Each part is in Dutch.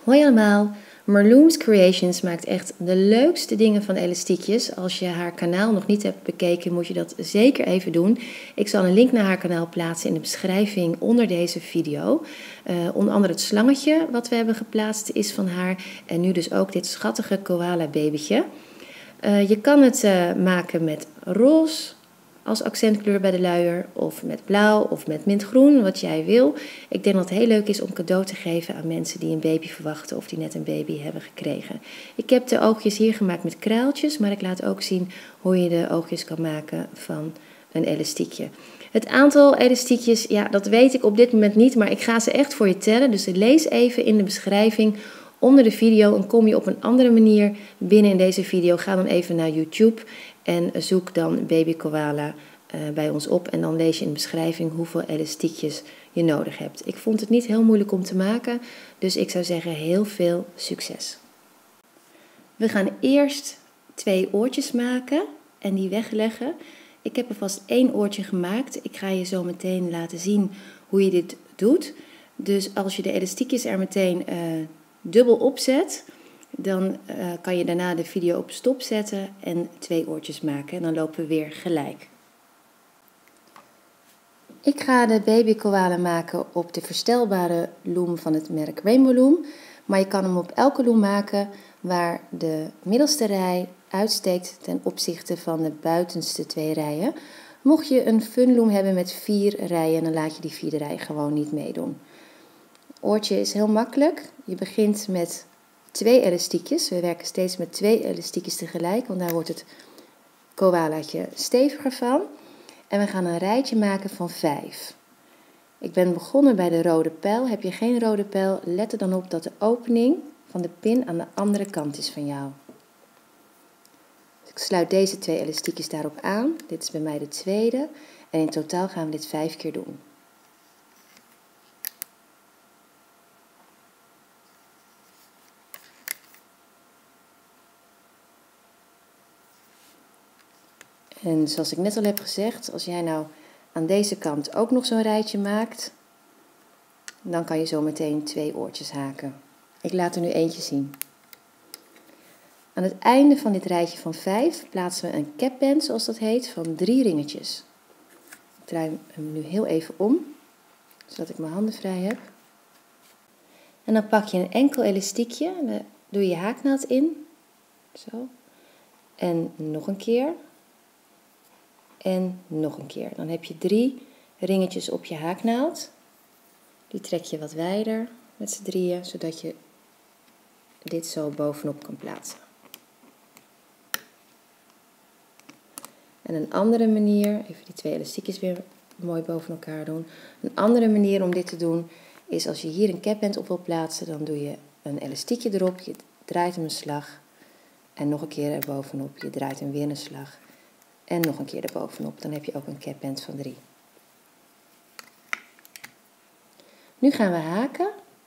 Hoi allemaal, Marloom's Creations maakt echt de leukste dingen van elastiekjes. Als je haar kanaal nog niet hebt bekeken, moet je dat zeker even doen. Ik zal een link naar haar kanaal plaatsen in de beschrijving onder deze video. Onder andere het slangetje wat we hebben geplaatst is van haar. En nu dus ook dit schattige koala babytje. Je kan het maken met roze als accentkleur bij de luier, of met blauw of met mintgroen, wat jij wil. Ik denk dat het heel leuk is om cadeau te geven aan mensen die een baby verwachten of die net een baby hebben gekregen. Ik heb de oogjes hier gemaakt met kraaltjes, maar ik laat ook zien hoe je de oogjes kan maken van een elastiekje. Het aantal elastiekjes, ja, dat weet ik op dit moment niet, maar ik ga ze echt voor je tellen. Dus lees even in de beschrijving onder de video en kom je op een andere manier binnen in deze video. Ga dan even naar YouTube en zoek dan baby koala bij ons op. En dan lees je in de beschrijving hoeveel elastiekjes je nodig hebt. Ik vond het niet heel moeilijk om te maken, dus ik zou zeggen heel veel succes. We gaan eerst 2 oortjes maken en die wegleggen. Ik heb alvast 1 oortje gemaakt. Ik ga je zo meteen laten zien hoe je dit doet. Dus als je de elastiekjes er meteen dubbel opzet, dan kan je daarna de video op stop zetten en 2 oortjes maken. En dan lopen we weer gelijk. Ik ga de baby koala maken op de verstelbare loom van het merk Rainbow Loom. Maar je kan hem op elke loom maken waar de middelste rij uitsteekt ten opzichte van de buitenste 2 rijen. Mocht je een fun loom hebben met 4 rijen, dan laat je die 4e rij gewoon niet meedoen. Oortje is heel makkelijk. Je begint met 2 elastiekjes. We werken steeds met 2 elastiekjes tegelijk, want daar wordt het koalaatje steviger van. En we gaan een rijtje maken van 5. Ik ben begonnen bij de rode pijl. Heb je geen rode pijl, let er dan op dat de opening van de pin aan de andere kant is van jou. Dus ik sluit deze 2 elastiekjes daarop aan. Dit is bij mij de tweede. En in totaal gaan we dit 5 keer doen. En zoals ik net al heb gezegd, als jij nou aan deze kant ook nog zo'n rijtje maakt, dan kan je zo meteen 2 oortjes haken. Ik laat er nu eentje zien. Aan het einde van dit rijtje van 5 plaatsen we een capband, zoals dat heet, van 3 ringetjes. Ik draai hem nu heel even om, zodat ik mijn handen vrij heb. En dan pak je een enkel elastiekje, daar doe je haaknaald in, zo. En nog een keer. En nog een keer. Dan heb je 3 ringetjes op je haaknaald. Die trek je wat wijder met z'n drieën, zodat je dit zo bovenop kan plaatsen. En een andere manier, even die 2 elastiekjes weer mooi boven elkaar doen. Een andere manier om dit te doen is als je hier een capband op wil plaatsen, dan doe je een elastiekje erop, je draait hem een slag en nog een keer erbovenop, je draait hem weer een slag. En nog een keer erbovenop, dan heb je ook een capband van 3. Nu gaan we haken.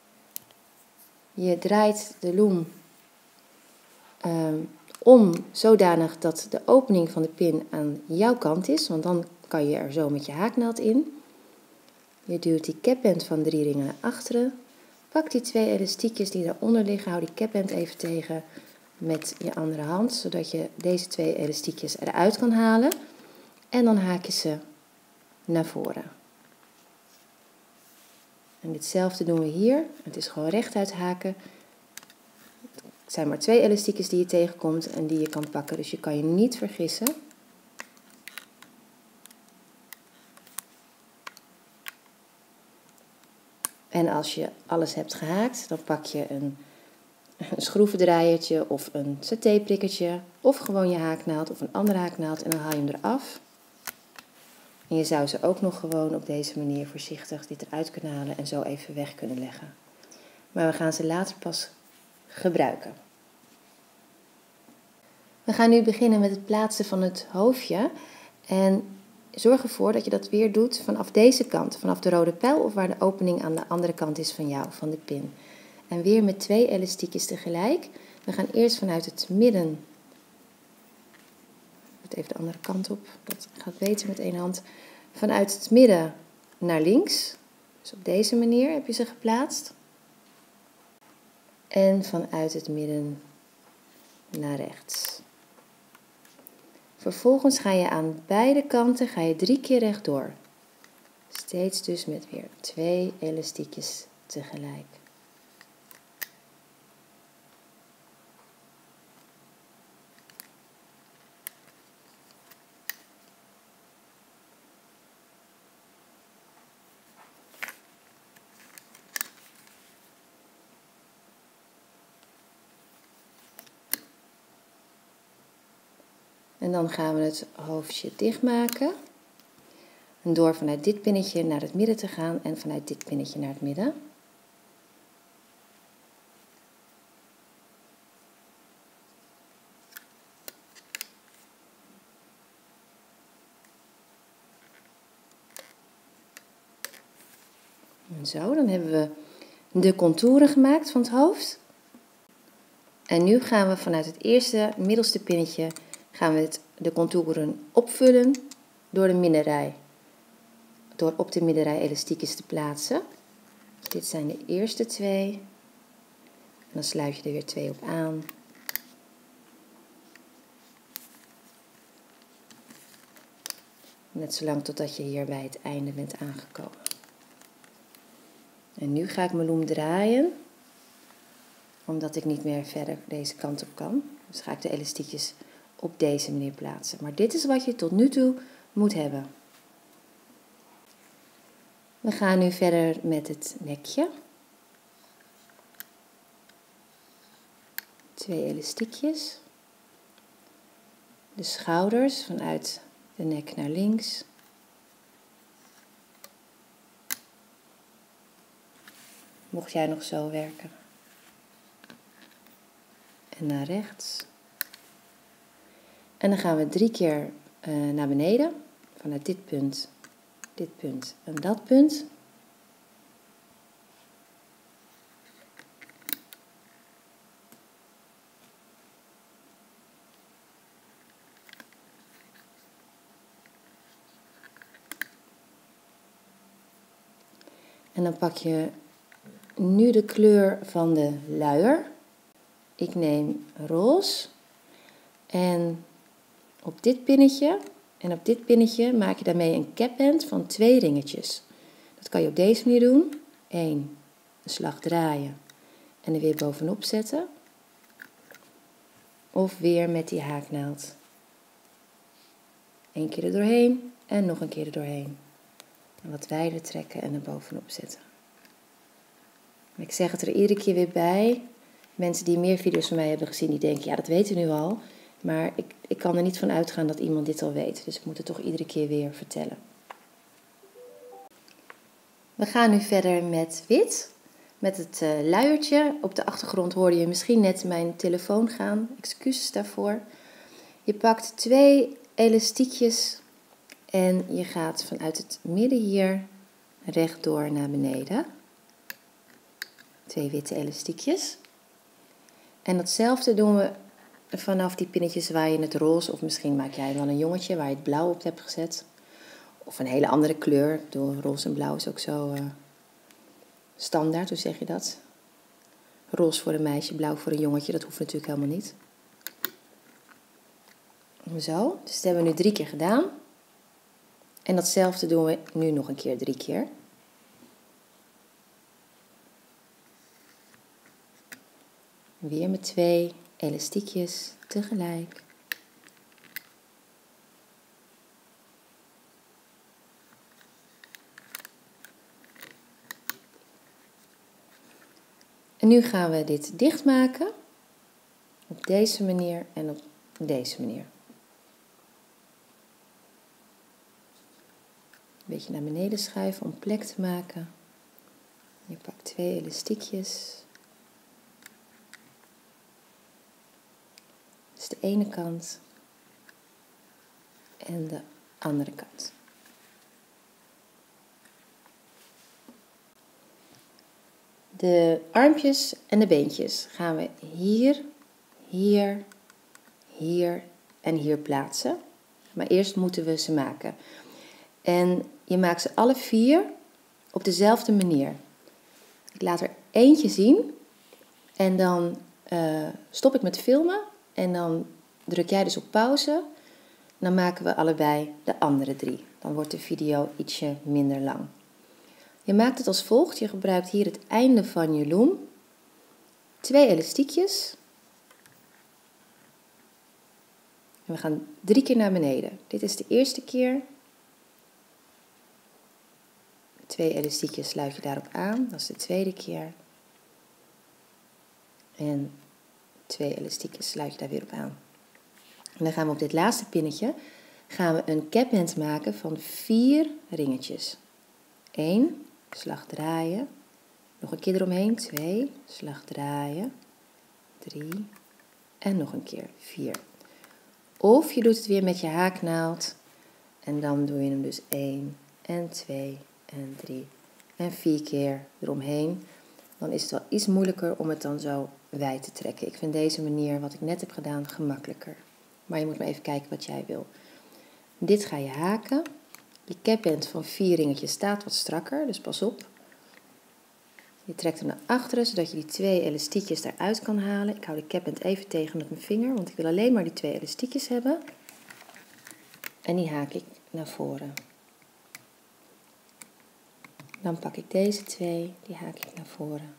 Je draait de loom om zodanig dat de opening van de pin aan jouw kant is, want dan kan je er zo met je haaknaald in. Je duwt die capband van 3 ringen naar achteren. Pak die 2 elastiekjes die daaronder liggen, hou die capband even tegen met je andere hand, zodat je deze 2 elastiekjes eruit kan halen. En dan haak je ze naar voren. En ditzelfde doen we hier. Het is gewoon rechtuit haken. Het zijn maar 2 elastiekjes die je tegenkomt en die je kan pakken, dus je kan je niet vergissen. En als je alles hebt gehaakt, dan pak je een schroevendraaiertje of een satéprikkertje of gewoon je haaknaald of een andere haaknaald en dan haal je hem eraf. En je zou ze ook nog gewoon op deze manier voorzichtig dit eruit kunnen halen en zo even weg kunnen leggen. Maar we gaan ze later pas gebruiken. We gaan nu beginnen met het plaatsen van het hoofdje. En zorg ervoor dat je dat weer doet vanaf deze kant, vanaf de rode pijl of waar de opening aan de andere kant is van jou, van de pin. En weer met 2 elastiekjes tegelijk. We gaan eerst vanuit het midden. Even de andere kant op, dat gaat beter met 1 hand. Vanuit het midden naar links. Dus op deze manier heb je ze geplaatst. En vanuit het midden naar rechts. Vervolgens ga je aan beide kanten 3 keer rechtdoor. Steeds dus met weer 2 elastiekjes tegelijk. En dan gaan we het hoofdje dichtmaken. En door vanuit dit pinnetje naar het midden te gaan en vanuit dit pinnetje naar het midden. En zo, dan hebben we de contouren gemaakt van het hoofd. En nu gaan we vanuit het eerste middelste pinnetje gaan we de contouren opvullen door de middenrij. Door op de middenrij elastiekjes te plaatsen. Dus dit zijn de eerste 2. En dan sluit je er weer 2 op aan. Net zolang totdat je hier bij het einde bent aangekomen. En nu ga ik mijn loom draaien. Omdat ik niet meer verder deze kant op kan. Dus ga ik de elastiekjes op deze manier plaatsen. Maar dit is wat je tot nu toe moet hebben. We gaan nu verder met het nekje. 2 elastiekjes. De schouders vanuit de nek naar links. Mocht jij nog zo werken. En naar rechts. En dan gaan we 3 keer naar beneden. Vanuit dit punt en dat punt. En dan pak je nu de kleur van de luier. Ik neem roze. En op dit pinnetje en op dit pinnetje maak je daarmee een capband van 2 ringetjes. Dat kan je op deze manier doen. 1, een slag draaien en er weer bovenop zetten. Of weer met die haaknaald. 1 keer er doorheen en nog een keer er doorheen. En wat wijder trekken en er bovenop zetten. Ik zeg het er iedere keer weer bij. Mensen die meer video's van mij hebben gezien, die denken, ja, dat weten we nu al. Maar ik kan er niet van uitgaan dat iemand dit al weet. Dus ik moet het toch iedere keer weer vertellen. We gaan nu verder met wit. Met het luiertje. Op de achtergrond hoorde je misschien net mijn telefoon gaan. Excuses daarvoor. Je pakt 2 elastiekjes. En je gaat vanuit het midden hier rechtdoor naar beneden. 2 witte elastiekjes. En datzelfde doen we vanaf die pinnetjes waar je het roze, of misschien maak jij wel een jongetje waar je het blauw op hebt gezet. Of een hele andere kleur. Ik bedoel, roze en blauw is ook zo standaard, hoe zeg je dat? Roze voor een meisje, blauw voor een jongetje, dat hoeft natuurlijk helemaal niet. Zo, dus dat hebben we nu 3 keer gedaan. En datzelfde doen we nu nog een keer 3 keer. Weer met 2 elastiekjes tegelijk. En nu gaan we dit dichtmaken. Op deze manier en op deze manier. Een beetje naar beneden schuiven om plek te maken. Je pakt 2 elastiekjes. Dus de ene kant en de andere kant. De armpjes en de beentjes gaan we hier, hier, hier en hier plaatsen. Maar eerst moeten we ze maken. En je maakt ze alle 4 op dezelfde manier. Ik laat er eentje zien. En dan stop ik met filmen en dan druk jij dus op pauze. Dan maken we allebei de andere 3. Dan wordt de video ietsje minder lang. Je maakt het als volgt. Je gebruikt hier het einde van je loom. 2 elastiekjes. En we gaan 3 keer naar beneden. Dit is de eerste keer. 2 elastiekjes sluit je daarop aan. Dat is de tweede keer. En 2 elastiekjes sluit je daar weer op aan. En dan gaan we op dit laatste pinnetje gaan we een capband maken van 4 ringetjes. 1, slag draaien. Nog een keer eromheen. 2, slag draaien. 3 en nog een keer 4. Of je doet het weer met je haaknaald. En dan doe je hem dus 1 en 2 en 3 en 4 keer eromheen. Dan is het wel iets moeilijker om het dan zo wijd te trekken. Ik vind deze manier, wat ik net heb gedaan, gemakkelijker. Maar je moet maar even kijken wat jij wil. Dit ga je haken. Je capband van 4 ringetjes staat wat strakker, dus pas op. Je trekt hem naar achteren, zodat je die 2 elastiekjes eruit kan halen. Ik hou de capband even tegen met mijn vinger, want ik wil alleen maar die 2 elastiekjes hebben. En die haak ik naar voren. Dan pak ik deze 2, die haak ik naar voren.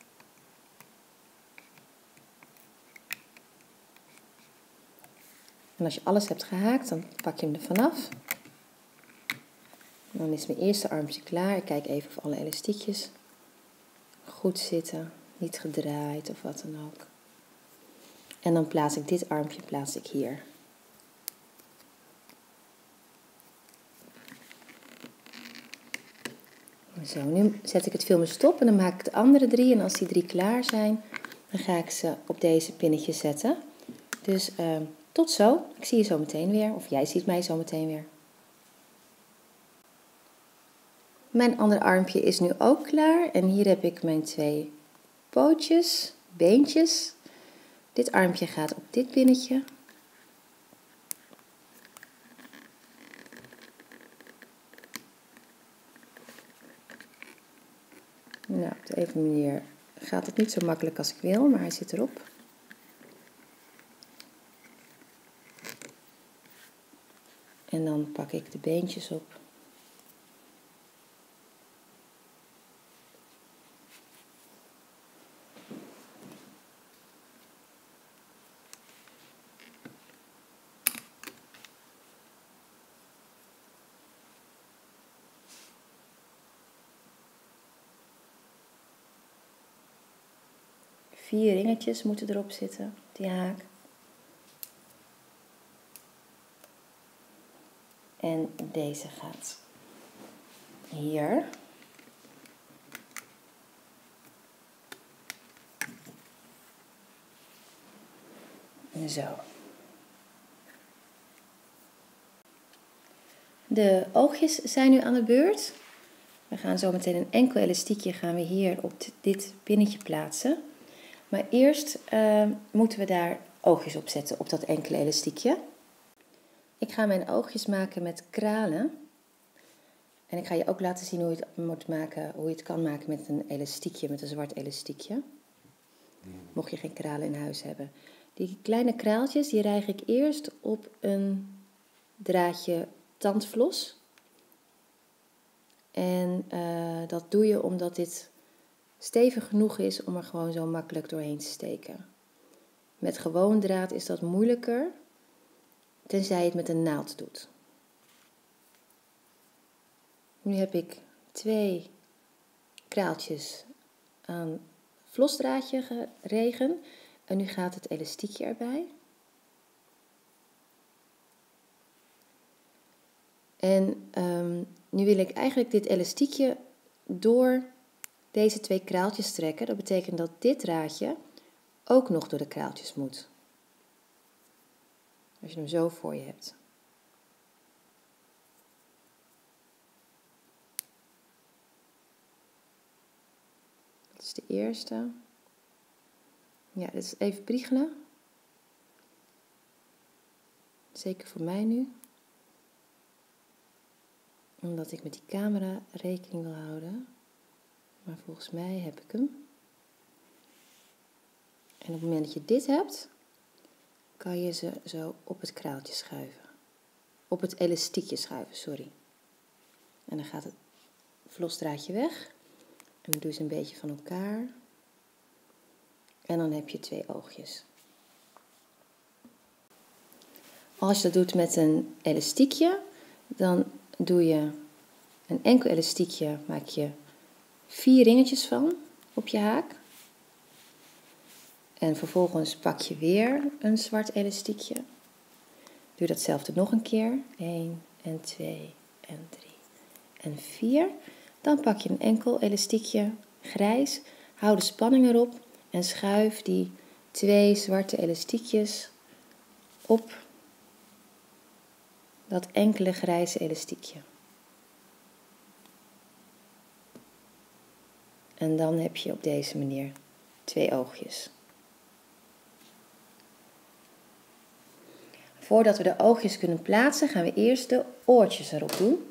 En als je alles hebt gehaakt, dan pak je hem er vanaf. Dan is mijn eerste armpje klaar. Ik kijk even of alle elastiekjes goed zitten, niet gedraaid of wat dan ook. En dan plaats ik dit armpje hier. Zo, nu zet ik het filmen stop en dan maak ik de andere 3. En als die 3 klaar zijn, dan ga ik ze op deze pinnetjes zetten. Dus tot zo. Ik zie je zo meteen weer. Of jij ziet mij zo meteen weer. Mijn andere armpje is nu ook klaar. En hier heb ik mijn 2 pootjes, beentjes. Dit armpje gaat op dit pinnetje. Nou, op de een manier gaat het niet zo makkelijk als ik wil, maar hij zit erop. En dan pak ik de beentjes op. Vier ringetjes moeten erop zitten, die haak. En deze gaat hier. Zo. De oogjes zijn nu aan de beurt. We gaan zo meteen een enkel elastiekje gaan we hier op dit pinnetje plaatsen. Maar eerst moeten we daar oogjes op zetten op dat enkele elastiekje. Ik ga mijn oogjes maken met kralen. En ik ga je ook laten zien hoe je het moet maken, hoe je het kan maken met een elastiekje, met een zwart elastiekje. Mocht je geen kralen in huis hebben. Die kleine kraaltjes die rijg ik eerst op een draadje tandvlos. En dat doe je omdat dit stevig genoeg is om er gewoon zo makkelijk doorheen te steken. Met gewoon draad is dat moeilijker, tenzij je het met een naald doet. Nu heb ik 2 kraaltjes aan vlosdraadje geregen en nu gaat het elastiekje erbij. En nu wil ik eigenlijk dit elastiekje door deze 2 kraaltjes trekken. Dat betekent dat dit draadje ook nog door de kraaltjes moet. Als je hem zo voor je hebt. Dat is de eerste. Ja, dit is even priegelen. Zeker voor mij nu. Omdat ik met die camera rekening wil houden. Maar volgens mij heb ik hem. En op het moment dat je dit hebt, kan je ze zo op het kraaltje schuiven. Op het elastiekje schuiven, sorry. En dan gaat het vlosdraadje weg. En dan doe je ze een beetje van elkaar. En dan heb je 2 oogjes. Als je dat doet met een elastiekje, dan doe je een enkel elastiekje, maak je 4 ringetjes van op je haak. En vervolgens pak je weer een zwart elastiekje. Doe datzelfde nog een keer. 1 en 2 en 3 en 4. Dan pak je een enkel elastiekje, grijs. Hou de spanning erop en schuif die 2 zwarte elastiekjes op dat enkele grijze elastiekje. En dan heb je op deze manier 2 oogjes. Voordat we de oogjes kunnen plaatsen, gaan we eerst de oortjes erop doen.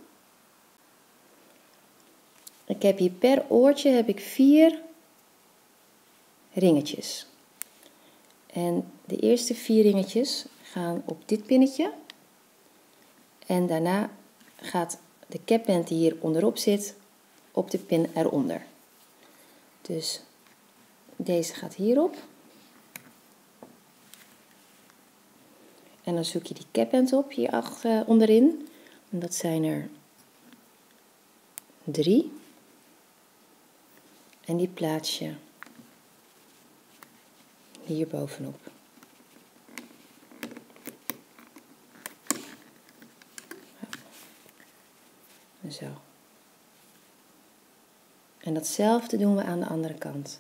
Ik heb hier per oortje 4 ringetjes. En de eerste 4 ringetjes gaan op dit pinnetje. En daarna gaat de capband die hier onderop zit, op de pin eronder. Dus deze gaat hierop. En dan zoek je die capband op hier onderin. En dat zijn er 3. En die plaats je hier bovenop. Zo. En datzelfde doen we aan de andere kant.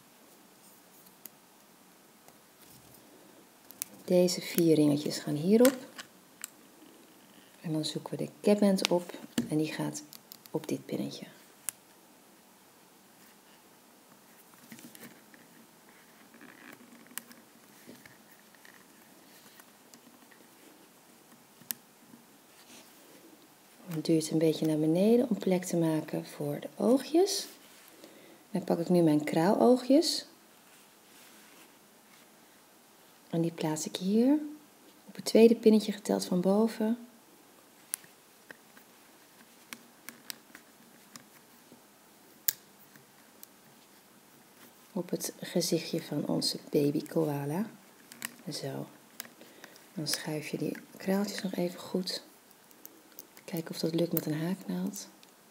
Deze 4 ringetjes gaan hierop. En dan zoeken we de capband op en die gaat op dit pinnetje. Dan duw je het een beetje naar beneden om plek te maken voor de oogjes. Dan pak ik nu mijn kraaloogjes. En die plaats ik hier op het tweede pinnetje geteld van boven. Op het gezichtje van onze baby koala. Zo. Dan schuif je die kraaltjes nog even goed. Kijken of dat lukt met een haaknaald.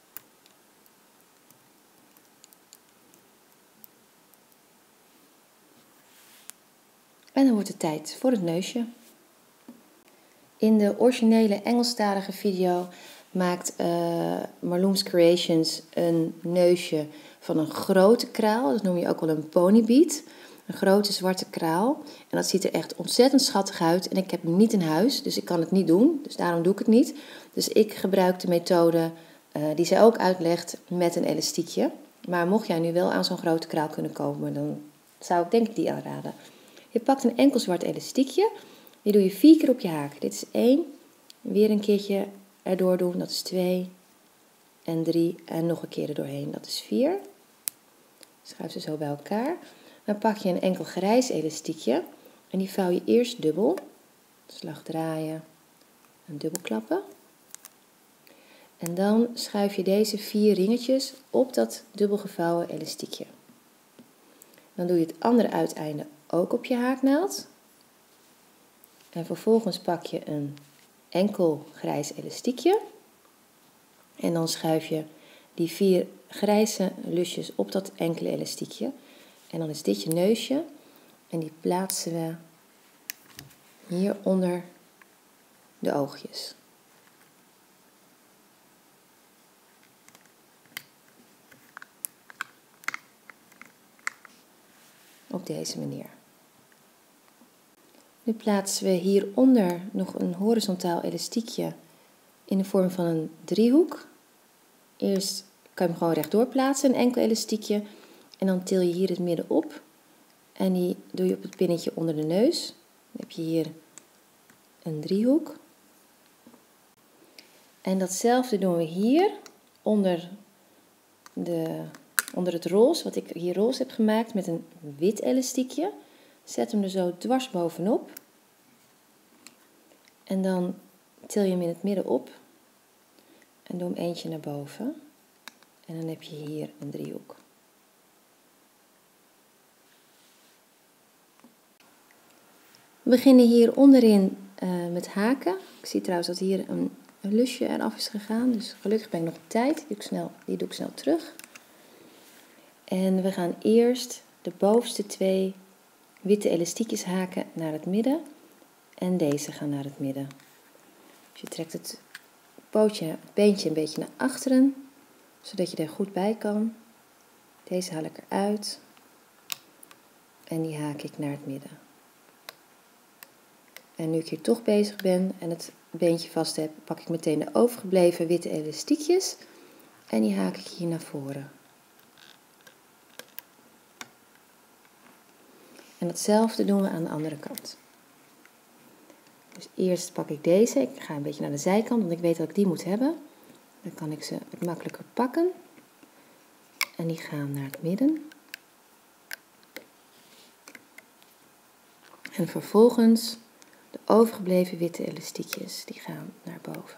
En dan wordt het tijd voor het neusje. In de originele Engelstalige video maakt Marloom's Creations een neusje van een grote kraal. Dat noem je ook wel een ponybead. Een grote zwarte kraal. En dat ziet er echt ontzettend schattig uit. En ik heb hem niet in huis, dus ik kan het niet doen. Dus daarom doe ik het niet. Dus ik gebruik de methode die zij ook uitlegt met een elastiekje. Maar mocht jij nu wel aan zo'n grote kraal kunnen komen, dan zou ik denk ik die aanraden. Je pakt een enkel zwart elastiekje. Die doe je 4 keer op je haak. Dit is 1. Weer een keertje erdoor doen. Dat is 2. En 3. En nog een keer erdoorheen. Dat is 4. Schuif ze zo bij elkaar. Dan pak je een enkel grijs elastiekje. En die vouw je eerst dubbel. Slag draaien. En dubbel klappen. En dan schuif je deze 4 ringetjes op dat dubbel gevouwen elastiekje. Dan doe je het andere uiteinde ook op je haaknaald. En vervolgens pak je een enkel grijs elastiekje. En dan schuif je die 4 grijze lusjes op dat enkele elastiekje. En dan is dit je neusje. En die plaatsen we hier onder de oogjes. Op deze manier. Nu plaatsen we hieronder nog een horizontaal elastiekje in de vorm van een driehoek. Eerst kan je hem gewoon rechtdoor plaatsen, een enkel elastiekje. En dan til je hier het midden op. En die doe je op het pinnetje onder de neus. Dan heb je hier een driehoek. En datzelfde doen we hier onder het roze, wat ik hier roze heb gemaakt met een wit elastiekje. Zet hem er zo dwars bovenop. En dan til je hem in het midden op. En doe hem eentje naar boven. En dan heb je hier een driehoek. We beginnen hier onderin met haken. Ik zie trouwens dat hier een lusje eraf is gegaan. Dus gelukkig ben ik nog op tijd. Die doe ik snel terug. En we gaan eerst de bovenste 2 witte elastiekjes haken naar het midden. En deze gaan naar het midden. Dus je trekt het beentje een beetje naar achteren. Zodat je er goed bij kan. Deze haal ik eruit. En die haak ik naar het midden. En nu ik hier toch bezig ben en het beentje vast heb, pak ik meteen de overgebleven witte elastiekjes. En die haak ik hier naar voren. En hetzelfde doen we aan de andere kant. Dus eerst pak ik deze. Ik ga een beetje naar de zijkant, want ik weet dat ik die moet hebben. Dan kan ik ze wat makkelijker pakken. En die gaan naar het midden. En vervolgens de overgebleven witte elastiekjes, die gaan naar boven.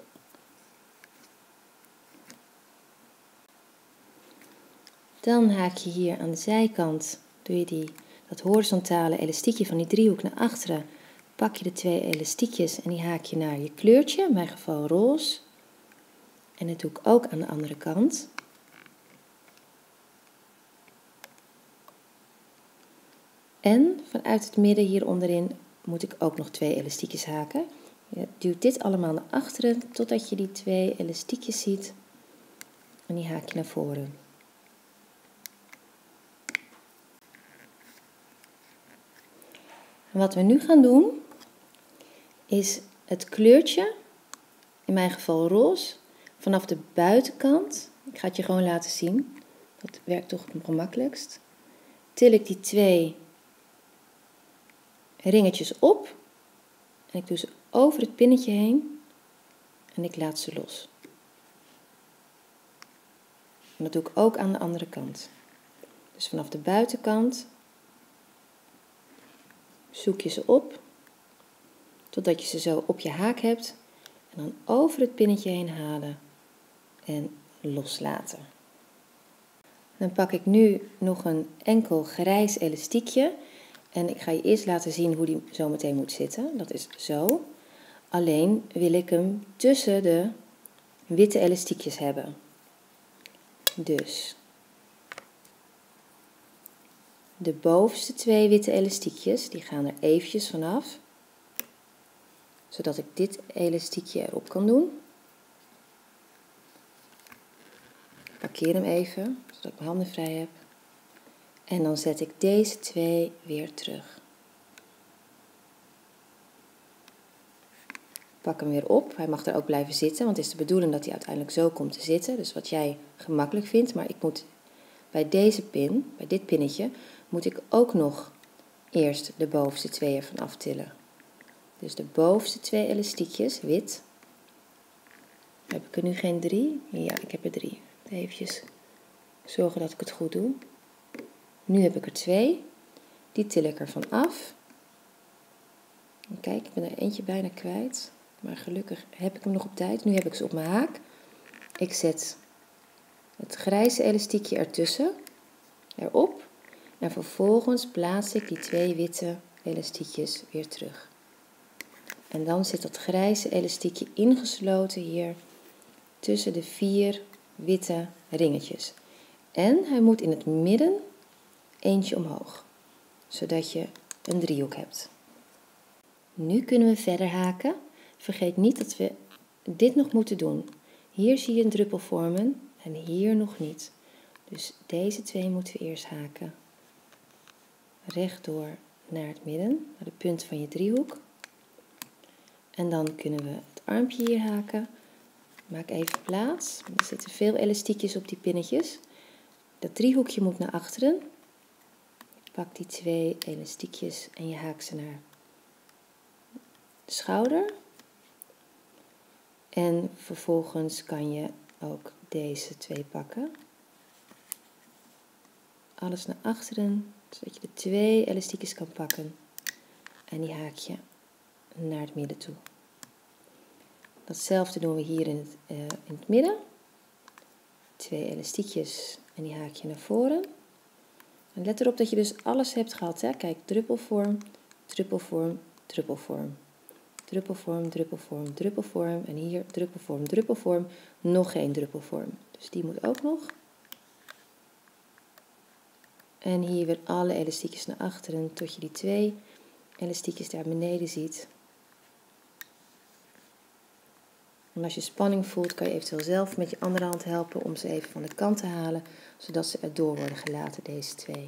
Dan haak je hier aan de zijkant, doe je dat horizontale elastiekje van die driehoek naar achteren. Pak je de 2 elastiekjes en die haak je naar je kleurtje, in mijn geval roze. En dat doe ik ook aan de andere kant. En vanuit het midden hier onderin moet ik ook nog 2 elastiekjes haken. Je duwt dit allemaal naar achteren totdat je die 2 elastiekjes ziet. En die haak je naar voren. En wat we nu gaan doen is het kleurtje, in mijn geval roze, vanaf de buitenkant. Ik ga het je gewoon laten zien. Dat werkt toch het gemakkelijkst. Til ik die 2 ringetjes op. En ik doe ze over het pinnetje heen. En ik laat ze los. En dat doe ik ook aan de andere kant. Dus vanaf de buitenkant zoek je ze op. Totdat je ze zo op je haak hebt. En dan over het pinnetje heen halen. En loslaten. Dan pak ik nu nog een enkel grijs elastiekje. En ik ga je eerst laten zien hoe die zo meteen moet zitten. Dat is zo. Alleen wil ik hem tussen de witte elastiekjes hebben. Dus de bovenste 2 witte elastiekjes, die gaan er eventjes vanaf. Zodat ik dit elastiekje erop kan doen. Ik parkeer hem even, zodat ik mijn handen vrij heb. En dan zet ik deze 2 weer terug. Pak hem weer op. Hij mag er ook blijven zitten, want het is de bedoeling dat hij uiteindelijk zo komt te zitten. Dus wat jij gemakkelijk vindt. Maar ik moet bij deze pin, bij dit pinnetje, moet ik ook nog eerst de bovenste 2 ervan aftillen. Dus de bovenste 2 elastiekjes, wit. Heb ik er nu geen 3? Ja, ik heb er 3. Even zorgen dat ik het goed doe. Nu heb ik er 2. Die til ik ervan af. En kijk, ik ben er eentje bijna kwijt. Maar gelukkig heb ik hem nog op tijd. Nu heb ik ze op mijn haak. Ik zet het grijze elastiekje ertussen. Erop. En vervolgens plaats ik die 2 witte elastiekjes weer terug. En dan zit dat grijze elastiekje ingesloten hier tussen de 4 witte ringetjes. En hij moet in het midden eentje omhoog. Zodat je een driehoek hebt. Nu kunnen we verder haken. Vergeet niet dat we dit nog moeten doen. Hier zie je een druppel vormen en hier nog niet. Dus deze 2 moeten we eerst haken. Rechtdoor naar het midden, naar de punt van je driehoek. En dan kunnen we het armpje hier haken. Maak even plaats. Er zitten veel elastiekjes op die pinnetjes. Dat driehoekje moet naar achteren. Pak die 2 elastiekjes en je haakt ze naar de schouder. En vervolgens kan je ook deze 2 pakken. Alles naar achteren Zodat je de 2 elastiekjes kan pakken. En die haak je naar het midden toe. Datzelfde doen we hier in het midden. 2 elastiekjes en die haak je naar voren. En let erop dat je dus alles hebt gehad. Hè? Kijk, druppelvorm, druppelvorm, druppelvorm. Druppelvorm, druppelvorm, druppelvorm. En hier druppelvorm, druppelvorm. Nog geen druppelvorm. Dus die moet ook nog. En hier weer alle elastiekjes naar achteren tot je die 2 elastiekjes daar beneden ziet. En als je spanning voelt, kan je eventueel zelf met je andere hand helpen om ze even van de kant te halen, zodat ze erdoor worden gelaten, deze 2.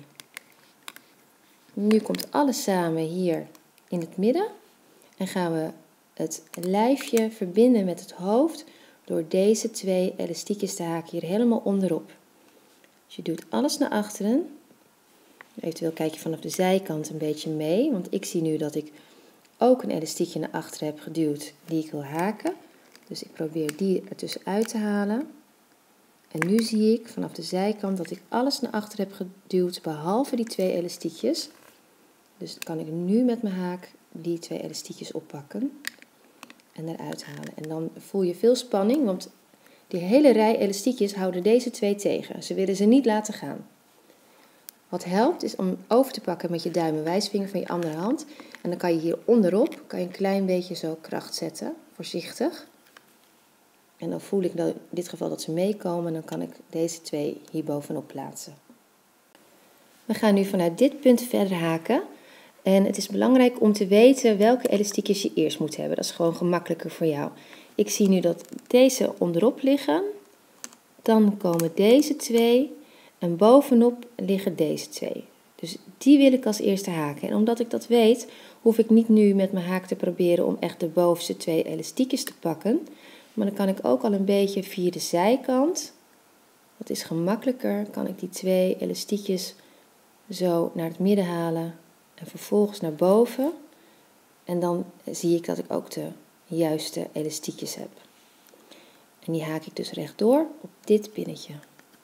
Nu komt alles samen hier in het midden en gaan we het lijfje verbinden met het hoofd door deze 2 elastiekjes te haken hier helemaal onderop. Dus je doet alles naar achteren. Eventueel kijk je vanaf de zijkant een beetje mee, want ik zie nu dat ik ook een elastiekje naar achteren heb geduwd die ik wil haken. Dus ik probeer die er tussenuit te halen. En nu zie ik vanaf de zijkant dat ik alles naar achter heb geduwd, behalve die 2 elastiekjes. Dus dan kan ik nu met mijn haak die 2 elastiekjes oppakken en eruit halen. En dan voel je veel spanning, want die hele rij elastiekjes houden deze 2 tegen. Ze willen ze niet laten gaan. Wat helpt is om over te pakken met je duim en wijsvinger van je andere hand. En dan kan je hier onderop een klein beetje zo kracht zetten, voorzichtig. En dan voel ik in dit geval dat ze meekomen en dan kan ik deze 2 hier bovenop plaatsen. We gaan nu vanuit dit punt verder haken. En het is belangrijk om te weten welke elastiekjes je eerst moet hebben. Dat is gewoon gemakkelijker voor jou. Ik zie nu dat deze onderop liggen. Dan komen deze 2 en bovenop liggen deze 2. Dus die wil ik als eerste haken. En omdat ik dat weet, hoef ik niet nu met mijn haak te proberen om echt de bovenste 2 elastiekjes te pakken. Maar dan kan ik ook al een beetje via de zijkant, dat is gemakkelijker, kan ik die 2 elastiekjes zo naar het midden halen en vervolgens naar boven. En dan zie ik dat ik ook de juiste elastiekjes heb. En die haak ik dus rechtdoor op dit pinnetje.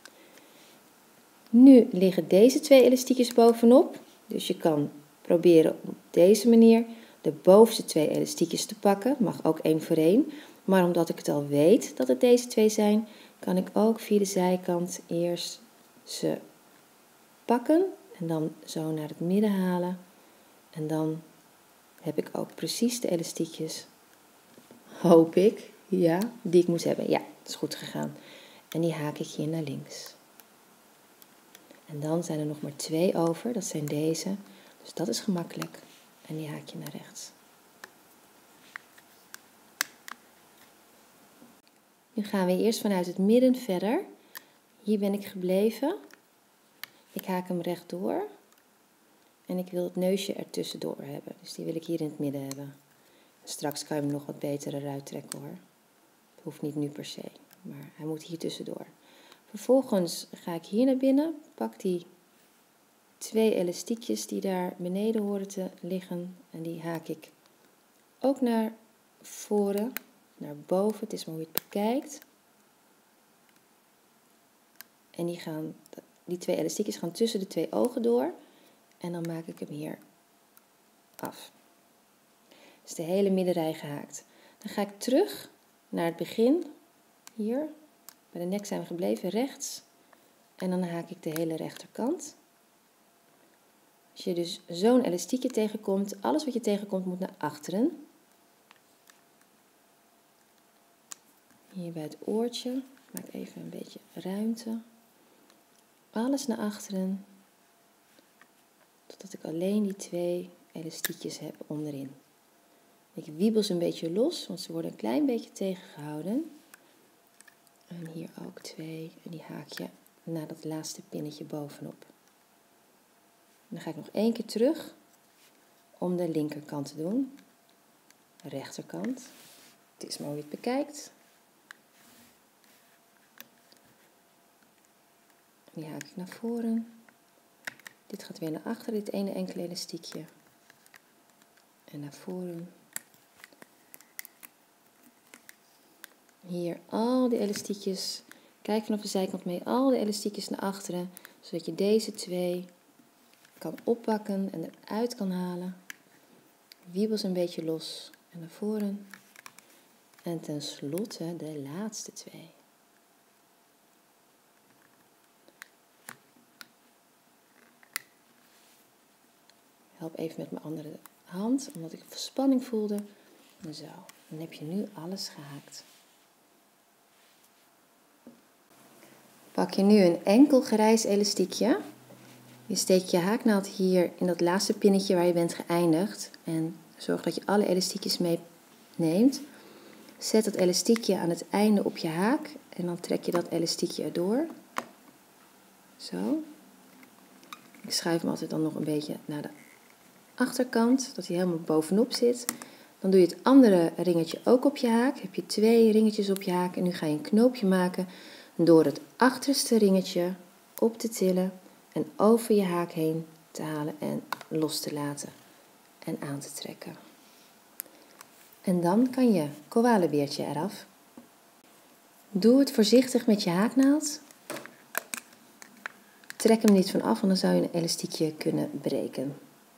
Nu liggen deze 2 elastiekjes bovenop. Dus je kan proberen op deze manier de bovenste 2 elastiekjes te pakken. Mag ook 1 voor 1. Maar omdat ik het al weet dat het deze 2 zijn, kan ik ook via de zijkant eerst ze pakken. En dan zo naar het midden halen. En dan heb ik ook precies de elastiekjes, hoop ik, ja, die ik moet hebben. Ja, het is goed gegaan. En die haak ik hier naar links. En dan zijn er nog maar 2 over, dat zijn deze. Dus dat is gemakkelijk. En die haak je naar rechts. Nu gaan we eerst vanuit het midden verder. Hier ben ik gebleven. Ik haak hem rechtdoor. En ik wil het neusje ertussendoor hebben. Dus die wil ik hier in het midden hebben. Straks kan je hem nog wat beter eruit trekken hoor. Het hoeft niet nu per se. Maar hij moet hier tussendoor. Vervolgens ga ik hier naar binnen. Pak die 2 elastiekjes die daar beneden horen te liggen. En die haak ik ook naar voren. Naar boven. Het is maar hoe je het bekijkt. En die 2 elastiekjes gaan tussen de 2 ogen door. En dan maak ik hem hier af. Dus de hele middenrij gehaakt. Dan ga ik terug naar het begin. Hier. Bij de nek zijn we gebleven. Rechts. En dan haak ik de hele rechterkant. Als je dus zo'n elastiekje tegenkomt. Alles wat je tegenkomt moet naar achteren. Hier bij het oortje. Maak even een beetje ruimte. Alles naar achteren. Totdat ik alleen die 2 elastiekjes heb onderin. Ik wiebel ze een beetje los, want ze worden een klein beetje tegengehouden. En hier ook 2. En die haak je naar dat laatste pinnetje bovenop. En dan ga ik nog 1 keer terug om de linkerkant te doen. De rechterkant. Het is maar hoe je het bekijkt. Die haak ik naar voren. Dit gaat weer naar achteren, dit ene enkele elastiekje. En naar voren. Hier al die elastiekjes. Kijk vanaf de zijkant mee al de elastiekjes naar achteren. Zodat je deze 2 kan oppakken en eruit kan halen. Wiebels een beetje los en naar voren. En tenslotte de laatste 2. Help even met mijn andere hand, omdat ik spanning voelde. Zo, dan heb je nu alles gehaakt. Pak je nu een enkel grijs elastiekje. Je steekt je haaknaald hier in dat laatste pinnetje waar je bent geëindigd. En zorg dat je alle elastiekjes meeneemt. Zet dat elastiekje aan het einde op je haak. En dan trek je dat elastiekje erdoor. Zo. Ik schuif hem altijd dan nog een beetje naar de achterkant. Dat hij helemaal bovenop zit. Dan doe je het andere ringetje ook op je haak. Heb je 2 ringetjes op je haak. En nu ga je een knoopje maken door het achterste ringetje op te tillen. En over je haak heen te halen en los te laten. En aan te trekken. En dan kan je koalabeertje eraf. Doe het voorzichtig met je haaknaald. Trek hem niet van af, want dan zou je een elastiekje kunnen breken.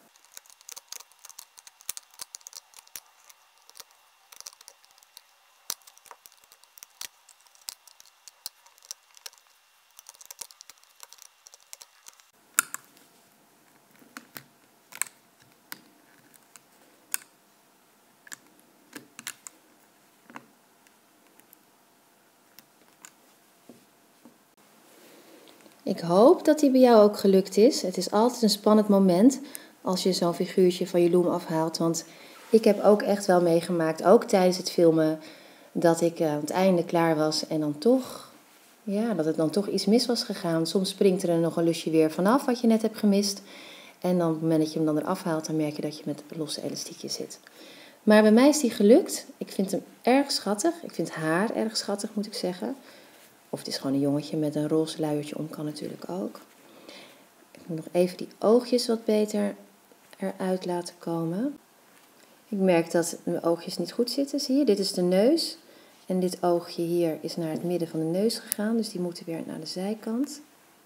Ik hoop dat die bij jou ook gelukt is. Het is altijd een spannend moment als je zo'n figuurtje van je loom afhaalt. Want ik heb ook echt wel meegemaakt, ook tijdens het filmen, dat ik aan het einde klaar was en dan toch, dat het dan toch iets mis was gegaan. Soms springt er nog een lusje weer vanaf wat je net hebt gemist. En dan op het moment dat je hem dan eraf haalt, dan merk je dat je met losse elastiekjes zit. Maar bij mij is die gelukt. Ik vind hem erg schattig. Ik vind haar erg schattig, moet ik zeggen. Of het is gewoon een jongetje met een roze luiertje om, kan natuurlijk ook. Ik moet nog even die oogjes wat beter eruit laten komen. Ik merk dat mijn oogjes niet goed zitten, zie je? Dit is de neus. En dit oogje hier is naar het midden van de neus gegaan. Dus die moeten weer naar de zijkant.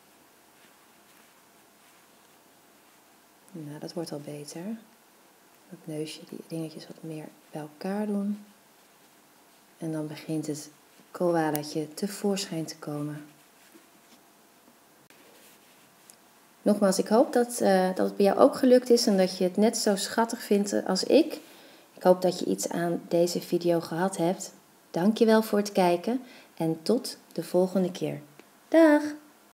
Nou, dat wordt al beter. Dat neusje, die dingetjes wat meer bij elkaar doen. En dan begint het koalaatje tevoorschijn te komen. Nogmaals, ik hoop dat het bij jou ook gelukt is en dat je het net zo schattig vindt als ik. Ik hoop dat je iets aan deze video gehad hebt. Dank je wel voor het kijken en tot de volgende keer. Dag!